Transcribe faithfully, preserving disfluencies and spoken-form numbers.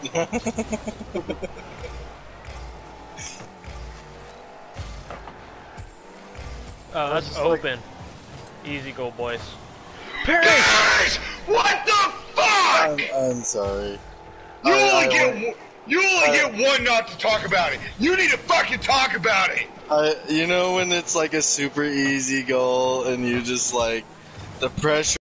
Oh, that's open. Like... Easy go, boys. Paris! Paris! What the fuck? I'm, I'm sorry. You I, only I, get I, you only I, get one not to talk about it. You need to fucking talk about it. I, you know when it's like a super easy goal and you just like the pressure.